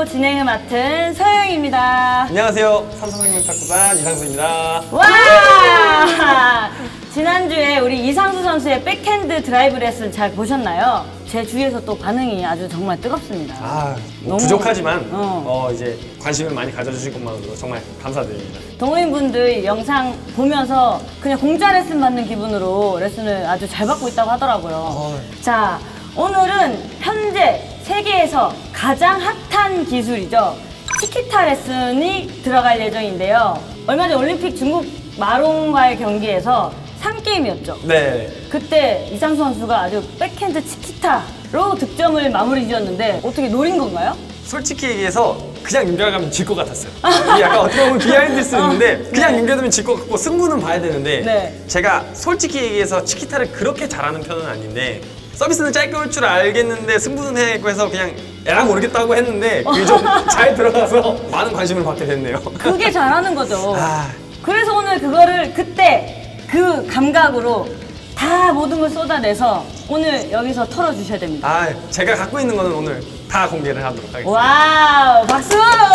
진행을 맡은 서영입니다. 안녕하세요. 삼성생명 탁구단 이상수입니다. 와! 지난주에 우리 이상수 선수의 백핸드 드라이브 레슨 잘 보셨나요? 제 주위에서 또 반응이 아주 정말 뜨겁습니다. 뭐 부족하지만 이제 관심을 많이 가져주신 것만으로 정말 감사드립니다. 동호인분들 영상 보면서 그냥 공짜 레슨 받는 기분으로 레슨을 아주 잘 받고 있다고 하더라고요. 자, 오늘은 현재 세계에서 가장 핫한 기술이죠. 치키타 레슨이 들어갈 예정인데요. 얼마 전 올림픽 중국 마롱과의 경기에서 3게임이었죠. 네. 그때 이상수 선수가 아주 백핸드 치키타로 득점을 마무리 지었는데 어떻게 노린 건가요? 솔직히 얘기해서 그냥 연결하면 질 것 같았어요. 이게 약간 어떻게 보면 비하인드일 수 있는데 그냥 연결하면 질 것 같고 승부는 봐야 되는데 제가 솔직히 얘기해서 치키타를 그렇게 잘하는 편은 아닌데 서비스는 짧게 올 줄 알겠는데 승부는 해야겠고 해서 그냥 에라 모르겠다고 했는데 그게 좀 잘 들어가서 많은 관심을 받게 됐네요. 그게 잘하는 거죠. 그래서 오늘 그거를 그때 그 감각으로 다 모든 걸 쏟아내서 오늘 여기서 털어주셔야 됩니다. 제가 갖고 있는 거는 오늘 다 공개를 하도록 하겠습니다. 와우, 박수!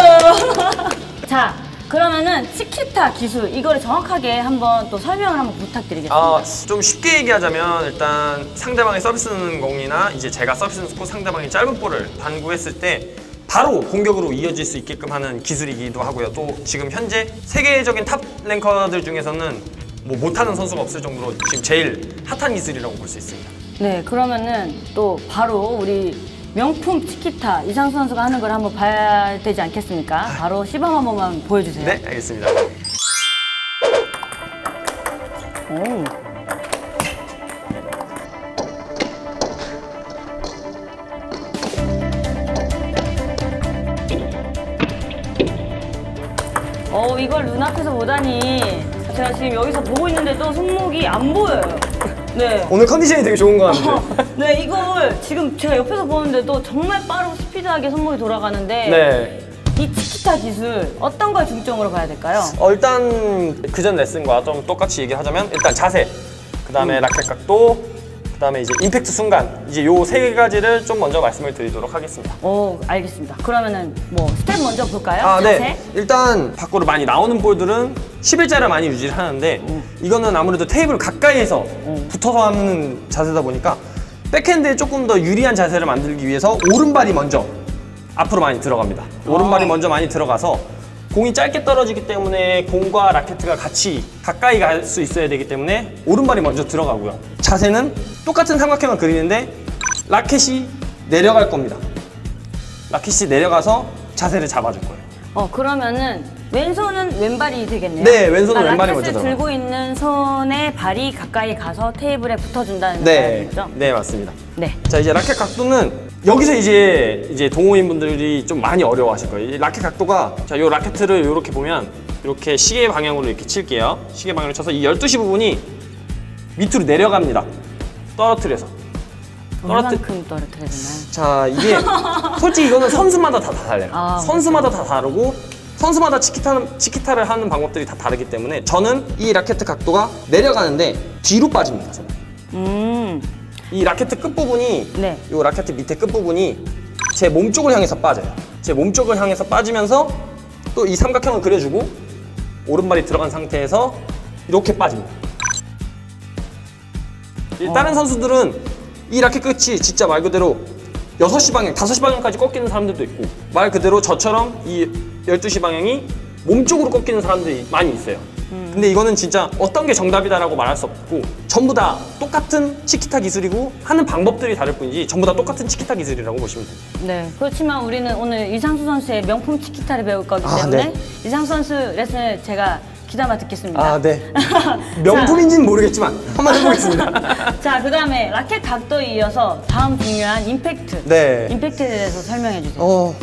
자, 그러면은 치키타 기술 이거를 정확하게 한번 또 설명을 한번 부탁드리겠습니다. 좀 쉽게 얘기하자면 일단 상대방의 서비스는 공이나 이제 제가 서비스는 고 상대방이 짧은 볼을 반구했을 때 바로 공격으로 이어질 수 있게끔 하는 기술이기도 하고요. 또 지금 현재 세계적인 탑 랭커들 중에서는 뭐 못하는 선수가 없을 정도로 지금 제일 핫한 기술이라고 볼 수 있습니다. 네, 그러면은 또 바로 우리 명품 치키타 이상수 선수가 하는 걸 한번 봐야 되지 않겠습니까? 바로 시범 한 번만 보여주세요. 네, 알겠습니다. 이걸 눈앞에서 보다니 제가 지금 여기서 보고 있는데도 손목이 안 보여요. 네. 오늘 컨디션이 되게 좋은 것 같은데. 네, 이걸 지금 제가 옆에서 보는데도 정말 빠르고 스피드하게 손목이 돌아가는데 네. 이 치키타 기술 어떤 걸 중점으로 봐야 될까요? 일단 그전 레슨과 좀 똑같이 얘기하자면 일단 자세, 그 다음에 라켓 각도, 그 다음에 이제 임팩트 순간 이제 요 세 가지를 좀 먼저 말씀을 드리도록 하겠습니다. 알겠습니다. 그러면은 뭐 스텝 먼저 볼까요? 자세? 네. 일단 밖으로 많이 나오는 볼들은 11자를 많이 유지를 하는데 이거는 아무래도 테이블 가까이에서 붙어서 하는 자세다 보니까 백핸드에 조금 더 유리한 자세를 만들기 위해서 오른발이 먼저 앞으로 많이 들어갑니다. 오른발이 먼저 많이 들어가서 공이 짧게 떨어지기 때문에 공과 라켓가 같이 가까이 갈 수 있어야 되기 때문에 오른발이 먼저 들어가고요. 자세는 똑같은 삼각형을 그리는데 라켓이 내려갈 겁니다. 라켓이 내려가서 자세를 잡아줄 거예요. 그러면은 왼손은 왼발이 되겠네요. 네, 왼손은 왼발이 먼저 라켓을 들어가요. 들고 있는 손의 발이 가까이 가서 테이블에 붙어준다는 거죠? 네, 맞습니다. 네. 자, 이제 라켓 각도는 여기서 이제 동호인분들이 좀 많이 어려워하실 거예요. 이 라켓 각도가 자, 요 라켓을 이렇게 보면 이렇게 시계 방향으로 이렇게 칠게요. 시계 방향으로 쳐서 이 12시 부분이 밑으로 내려갑니다. 떨어뜨려서. 얼마만큼 떨어뜨려야 되나요? 자, 이게 솔직히 이거는 선수마다 다 달라요. 선수마다 다 다르고 선수마다 치키타를 하는 방법들이 다 다르기 때문에 저는 이 라켓 각도가 내려가는데 뒤로 빠집니다. 저는. 이 라켓 끝부분이 이 라켓 밑에 끝부분이 제 몸쪽을 향해서 빠져요. 제 몸쪽을 향해서 빠지면서 또 이 삼각형을 그려주고 오른발이 들어간 상태에서 이렇게 빠집니다. 다른 선수들은 이 라켓 끝이 진짜 말 그대로 6시 방향, 5시 방향까지 꺾이는 사람들도 있고 말 그대로 저처럼 이 12시 방향이 몸쪽으로 꺾이는 사람들이 많이 있어요. 근데 이거는 진짜 어떤 게 정답이다라고 말할 수 없고 전부 다 똑같은 치키타 기술이고 하는 방법들이 다를 뿐이지 전부 다 똑같은 치키타 기술이라고 보시면 됩니다. 네, 그렇지만 우리는 오늘 이상수 선수의 명품 치키타를 배울 거기 때문에 이상수 선수 레슨을 제가 귀담아 듣겠습니다. 네. 명품인지는 모르겠지만 한번 해보겠습니다. 자, 그 다음에 라켓 각도에 이어서 다음 중요한 임팩트. 임팩트에 대해서 설명해 주세요.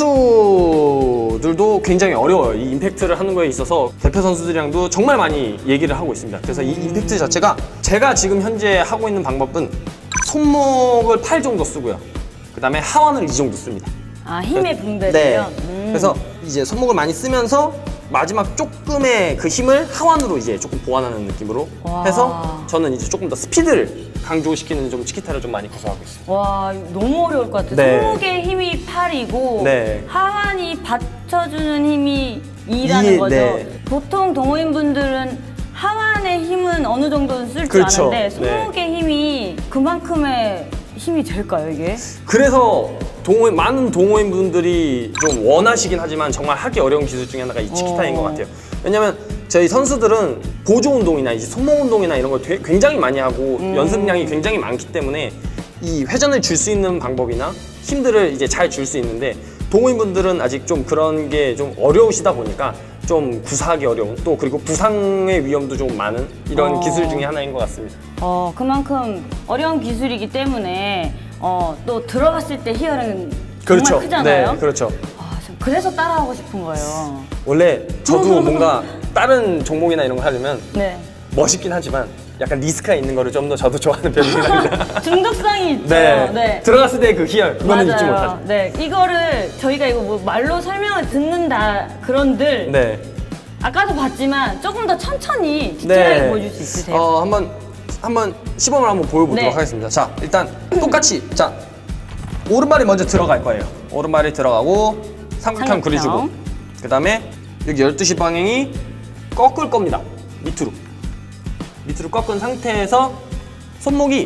선수들도 굉장히 어려워요. 이 임팩트를 하는 거에 있어서 대표 선수들이랑도 정말 많이 얘기를 하고 있습니다. 그래서 이 임팩트 자체가 제가 지금 현재 하고 있는 방법은 손목을 8 정도 쓰고요. 그 다음에 하완을 이 정도 씁니다. 힘의 분배를요? 그래서 이제 손목을 많이 쓰면서 마지막 조금의 그 힘을 하완으로 이제 조금 보완하는 느낌으로 와. 해서 저는 이제 조금 더 스피드를 강조시키는 좀 치키타를 좀 많이 구사하고 있어요. 와, 너무 어려울 것 같아요. 네. 손목의 힘이 8이고 네. 하완이 받쳐주는 힘이 2라는 이, 거죠. 네. 보통 동호인분들은 하완의 힘은 어느 정도는 쓸 줄 그렇죠. 아는데 손목의 힘이 그만큼의 힘이 될까요, 이게? 그래서 많은 동호인분들이 좀 원하시긴 하지만 정말 하기 어려운 기술 중에 하나가 이 치키타인 것 같아요. 왜냐면 저희 선수들은 보조 운동이나 이제 손목 운동이나 이런 걸 굉장히 많이 하고 연습량이 굉장히 많기 때문에 이 회전을 줄 수 있는 방법이나 힘들을 이제 잘 줄 수 있는데 동호인분들은 아직 좀 그런 게 좀 어려우시다 보니까 좀 구사하기 어려운 또 그리고 부상의 위험도 좀 많은 이런 기술 중에 하나인 것 같습니다. 그만큼 어려운 기술이기 때문에 또 들어갔을 때 희열은 그렇죠. 정말 크잖아요. 네, 그렇죠. 그래서 따라하고 싶은 거예요. 원래 저도 뭔가 다른 종목이나 이런 거 하려면 네. 멋있긴 하지만 약간 리스크가 있는 거를 좀 더 저도 좋아하는 편이긴 합니다. 중독성이 있죠. 네. 들어갔을 때 그 희열 그거는 잊지 맞아요. 못하죠. 네, 이거를 저희가 이거 뭐 말로 설명을 듣는다 그런들 네. 아까도 봤지만 조금 더 천천히 디테일하게 보여줄 수 있으세요? 한번 시범을 한번 보여보도록 네. 하겠습니다. 자, 일단 똑같이 자 오른발이 먼저 들어갈 거예요. 오른발이 들어가고 삼각형 그려주고 그 다음에 여기 12시 방향이 꺾을 겁니다. 밑으로 꺾은 상태에서 손목이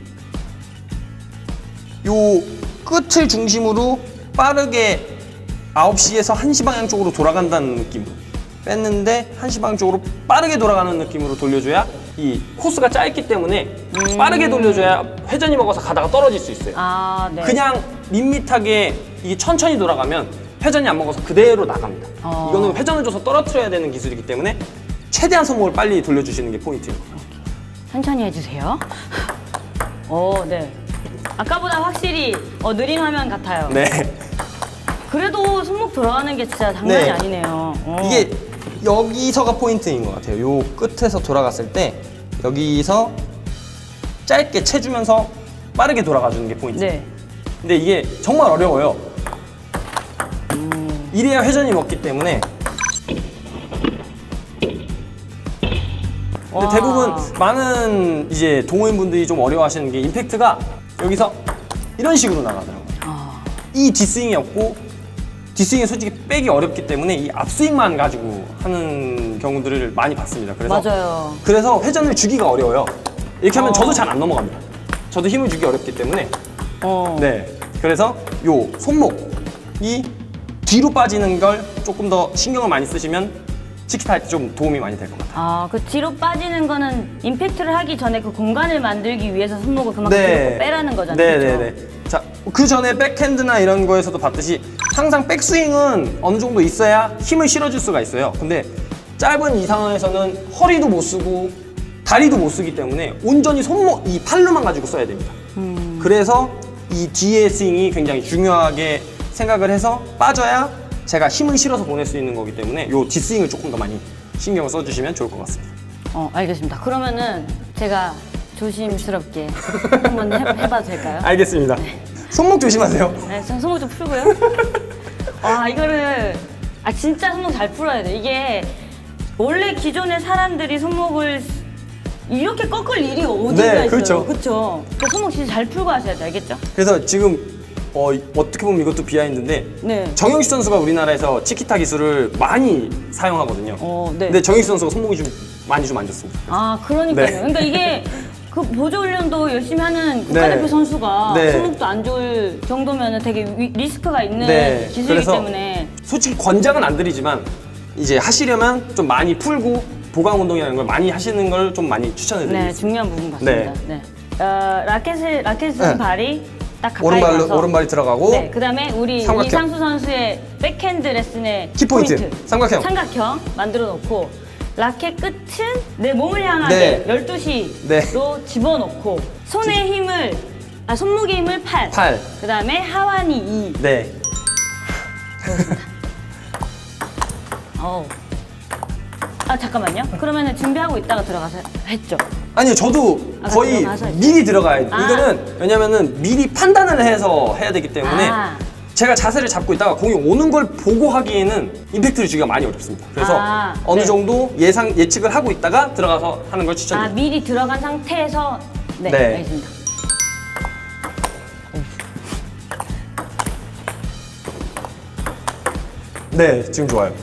요 끝을 중심으로 빠르게 9시에서 1시 방향 쪽으로 돌아간다는 느낌으로 뺐는데 1시 방향 쪽으로 빠르게 돌아가는 느낌으로 돌려줘야 이 코스가 짧기 때문에 빠르게 돌려줘야 회전이 먹어서 가다가 떨어질 수 있어요. 네. 그냥 밋밋하게 이게 천천히 돌아가면 회전이 안 먹어서 그대로 나갑니다. 이거는 회전을 줘서 떨어뜨려야 되는 기술이기 때문에 최대한 손목을 빨리 돌려주시는 게 포인트입니다. 천천히 해주세요. 네. 아까보다 확실히 느린 화면 같아요. 네. 그래도 손목 돌아가는 게 진짜 장난이 네. 아니네요. 이게 여기서가 포인트인 것 같아요. 요 끝에서 돌아갔을 때 여기서 짧게 채주면서 빠르게 돌아가주는 게 포인트. 네. 근데 이게 정말 어려워요. 이래야 회전이 먹기 때문에. 근데 대부분 많은 이제 동호인분들이 좀 어려워하시는 게 임팩트가 여기서 이런 식으로 나가더라고요. 이 뒷스윙이 없고 뒷스윙이 솔직히 빼기 어렵기 때문에 이 앞스윙만 가지고 하는 경우들을 많이 봤습니다. 맞아요. 그래서 회전을 주기가 어려워요. 이렇게 하면 저도 잘 안 넘어갑니다. 저도 힘을 주기 어렵기 때문에. 네. 그래서 요 손목이 뒤로 빠지는 걸 조금 더 신경을 많이 쓰시면 치키타 할 때 좀 도움이 많이 될 것 같아요. 그 뒤로 빠지는 거는 임팩트를 하기 전에 그 공간을 만들기 위해서 손목을 그만큼 뒤로 빼라는 거잖아요. 네네네. 자, 그 전에 백핸드나 이런 거에서도 봤듯이 항상 백스윙은 어느 정도 있어야 힘을 실어줄 수가 있어요. 근데 짧은 이 상황에서는 허리도 못 쓰고 다리도 못 쓰기 때문에 온전히 손목, 이 팔로만 가지고 써야 됩니다. 그래서 이 뒤의 스윙이 굉장히 중요하게 생각을 해서 빠져야 제가 힘을 실어서 보낼 수 있는 거기 때문에 요 뒷스윙을 조금 더 많이 신경을 써주시면 좋을 것 같습니다. 알겠습니다. 그러면은 제가 조심스럽게 한번 해봐도 될까요? 알겠습니다. 손목 조심하세요. 네, 전 손목 좀 풀고요. 이거를 진짜 손목 잘 풀어야 돼. 이게 원래 기존의 사람들이 손목을 이렇게 꺾을 일이 어디가 있어요. 그렇죠. 그렇죠. 손목 진짜 잘 풀고 하셔야 돼. 알겠죠? 그래서 지금 어떻게 보면 이것도 비하인드인데 네. 정영식 선수가 우리나라에서 치키타 기술을 많이 사용하거든요. 네. 근데 정영식 선수가 손목이 좀 많이 좀 안 좋습니다. 그러니까요. 네. 그러니까 이게 그 보조 훈련도 열심히 하는 국가대표 선수가 손목도 안 좋을 정도면 되게 리스크가 있는 기술이기 때문에 솔직히 권장은 안 드리지만 이제 하시려면 좀 많이 풀고 보강 운동이라는 걸 많이 하시는 걸 좀 많이 추천해 드리겠습니다. 네, 중요한 부분 같습니다. 네. 라켓을 든 발이 딱 가까이 와서 오른발이 들어가고 네, 그다음에 우리 삼각형. 이상수 선수의 백핸드 레슨의 키포인트 삼각형 만들어 놓고 라켓 끝은 내 몸을 향하게 12시로 집어넣고 손의 힘을 손목의 힘을 8. 그다음에 하완이 2. 네. 잠깐만요. 그러면은 준비하고 있다가 들어가서 했죠. 아니요, 저도 거의 미리 들어가야 돼요. 이거는 왜냐면은 미리 판단을 해서 해야 되기 때문에 제가 자세를 잡고 있다가 공이 오는 걸 보고 하기에는 임팩트를 주기가 많이 어렵습니다. 그래서 어느 네. 정도 예측을 하고 있다가 들어가서 하는 걸 추천드립니다. 미리 들어간 상태에서 네, 네. 알겠습니다. 네, 지금 좋아요.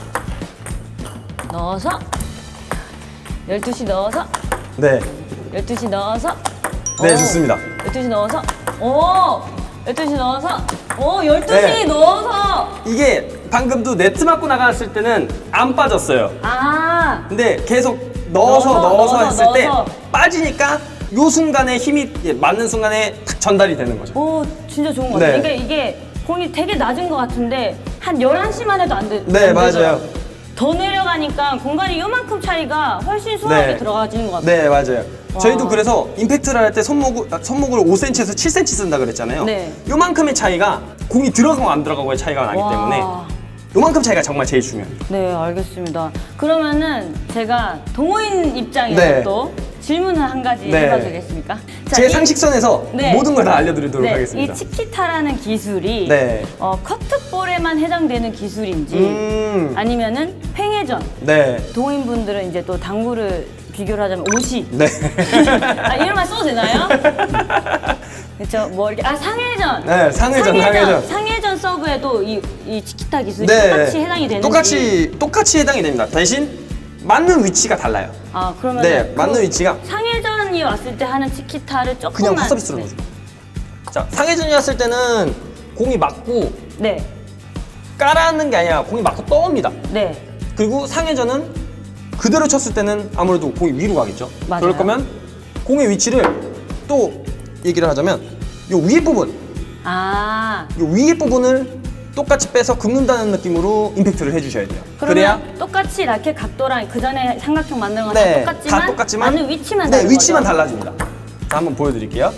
넣어서 12시 넣어서 네, 12시 넣어서 네, 좋습니다. 12시 넣어서 12시 넣어서 12시 네. 넣어서 이게 방금도 네트 맞고 나갔을 때는 안 빠졌어요. 근데 계속 넣어서 했을 때 빠지니까 요 순간에 힘이 맞는 순간에 딱 전달이 되는 거죠. 오, 진짜 좋은 것 같아요. 네. 그러니까 이게 공이 되게 낮은 것 같은데 한 11시만 해도 안 돼. 네, 안 맞아요. 되죠. 더 내려가니까 공간이 요만큼 차이가 훨씬 수월하게 네. 들어가지는 것 같아요. 네, 맞아요. 저희도 그래서 임팩트를 할 때 손목을 5cm에서 7cm 쓴다 그랬잖아요. 네. 요만큼의 차이가 공이 들어가고 안 들어가고의 차이가 나기 와. 때문에 요만큼 차이가 정말 제일 중요합니다. 네, 알겠습니다. 그러면은 제가 동호인 입장에서 네. 또 질문을 한 가지 네. 해봐도 되겠습니까? 자, 제 상식선에서 네. 모든 걸 다 알려드리도록 네, 하겠습니다. 이 치키타라는 기술이 네. 커트볼에만 해당되는 기술인지 아니면은 횡회전, 네. 동호인분들은 이제 또 당구를 비교를 하자면 50. 네. 이런 말 써도 되나요? 그렇죠. 뭐 이렇게 상회전. 네, 상회전. 상회전 서브에도 이 치키타 기술이 네. 똑같이 해당이 되는지. 똑같이 해당이 됩니다. 대신 맞는 위치가 달라요. 그러면 네, 맞는 위치가 상회전이 왔을 때 하는 치키타를 조금만 그냥 헛서비스로 넣어줘. 자, 상회전이었을 때는 공이 맞고 네. 깔아앉는 게 아니라 공이 맞고 떠옵니다. 네. 그리고 상회전은 그대로 쳤을 때는 아무래도 공이 위로 가겠죠. 맞아요. 그럴 거면 공의 위치를 또 얘기를 하자면 요 위에 부분, 요 위에 부분을 똑같이 빼서 긋는다는 느낌으로 임팩트를 해주셔야 돼요. 그러면 똑같이 라켓 각도랑 그 전에 삼각형 만드는 건 네, 다 똑같지만 맞는 위치만 네, 다른 위치만 거죠? 달라집니다. 자, 한번 보여드릴게요.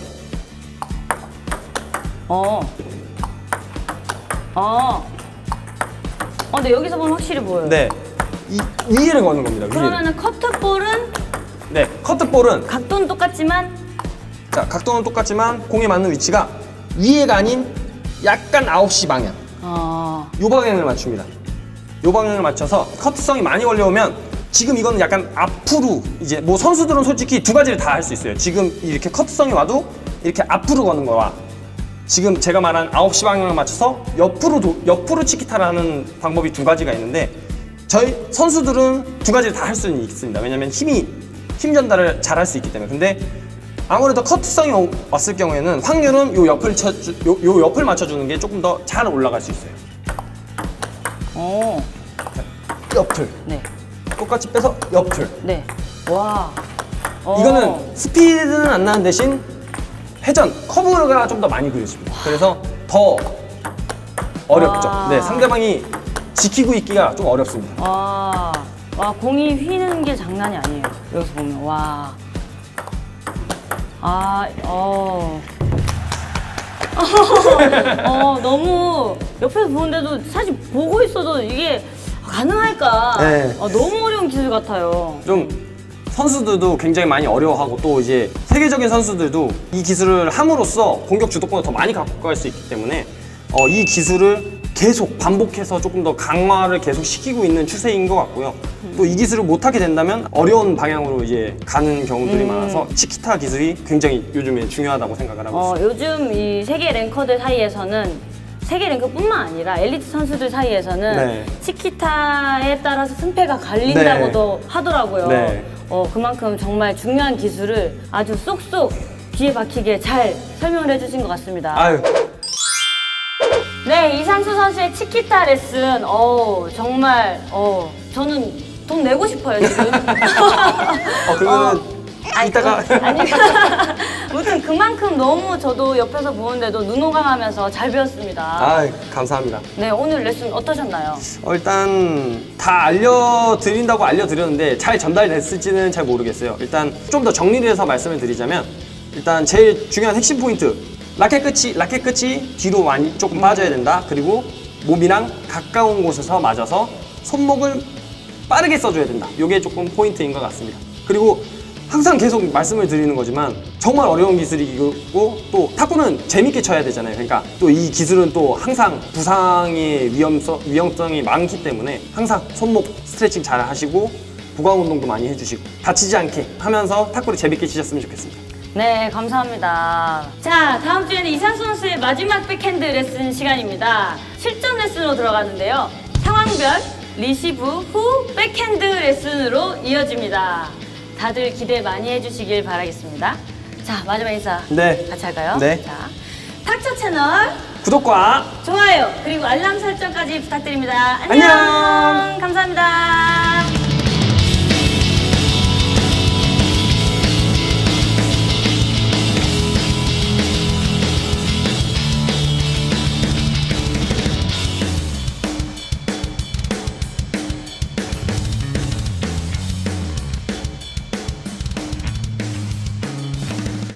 네, 여기서 보면 확실히 보여요. 네, 이 위에를 거는 겁니다. 위에를. 그러면은 커트볼은 네, 커트볼은 각도는 똑같지만 자, 각도는 똑같지만 공에 맞는 위치가 위에가 아닌 약간 9시 방향. 요 방향을 맞춥니다. 요 방향을 맞춰서 커트성이 많이 걸려오면 지금 이거는 약간 앞으로 이제 뭐 선수들은 솔직히 두 가지를 다 할 수 있어요. 지금 이렇게 커트성이 와도 이렇게 앞으로 거는 거와 지금 제가 말한 9시 방향을 맞춰서 옆으로 치키타를 하는 방법이 두 가지가 있는데 저희 선수들은 두 가지를 다 할 수는 있습니다. 왜냐면 힘 전달을 잘 할 수 있기 때문에. 근데 아무래도 커트성이 왔을 경우에는 확률은 요 옆을 맞춰주는 게 조금 더 잘 올라갈 수 있어요. 옆을. 네. 똑같이 빼서 옆을. 네. 와. 이거는 스피드는 안 나는 대신 회전, 커브가 좀 더 많이 그려집니다. 그래서 더 어렵죠. 네, 상대방이 지키고 있기가 좀 어렵습니다. 와, 공이 휘는 게 장난이 아니에요. 여기서 보면. 와. 너무 옆에서 보는데도 사실 보고 있어도 이게 가능할까? 네. 너무 어려운 기술 같아요. 좀 선수들도 굉장히 많이 어려워하고 또 이제 세계적인 선수들도 이 기술을 함으로써 공격 주도권을 더 많이 갖고 갈 수 있기 때문에 이 기술을 계속 반복해서 조금 더 강화를 계속 시키고 있는 추세인 것 같고요. 또 이 기술을 못하게 된다면 어려운 방향으로 이제 가는 경우들이 많아서 치키타 기술이 굉장히 요즘에 중요하다고 생각을 하고 있습니다. 요즘 이 세계 랭커들 사이에서는 세계 랭크뿐만 아니라 엘리트 선수들 사이에서는 네. 치키타에 따라서 승패가 갈린다고도 하더라고요. 네. 그만큼 정말 중요한 기술을 아주 쏙쏙 귀에 박히게 잘 설명을 해주신 것 같습니다. 아유. 네, 이상수 선수의 치키타 레슨, 정말, 저는 돈 내고 싶어요, 지금. 그러면은 이따가. 아니, 아무튼 그만큼 너무 저도 옆에서 보는데도 눈호강하면서 잘 배웠습니다. 감사합니다. 네, 오늘 레슨 어떠셨나요? 일단 다 알려드린다고 알려드렸는데 잘 전달됐을지는 잘 모르겠어요. 일단 좀 더 정리를 해서 말씀을 드리자면 일단 제일 중요한 핵심 포인트 라켓 끝이 뒤로 많이 조금 빠져야 된다. 그리고 몸이랑 가까운 곳에서 맞아서 손목을 빠르게 써줘야 된다. 이게 조금 포인트인 것 같습니다. 그리고 항상 계속 말씀을 드리는 거지만 정말 어려운 기술이고 또 탁구는 재밌게 쳐야 되잖아요. 그러니까 또 이 기술은 또 항상 부상의 위험성이 많기 때문에 항상 손목 스트레칭 잘 하시고 보강 운동도 많이 해주시고 다치지 않게 하면서 탁구를 재밌게 치셨으면 좋겠습니다. 네, 감사합니다. 자, 다음 주에는 이상수 선수의 마지막 백핸드 레슨 시간입니다. 실전 레슨으로 들어가는데요. 상황별 리시브 후 백핸드 레슨으로 이어집니다. 다들 기대 많이 해주시길 바라겠습니다. 자, 마지막 인사 네. 같이 할까요? 네. 자, 탁자 채널 구독과 좋아요 그리고 알람 설정까지 부탁드립니다. 안녕. 감사합니다.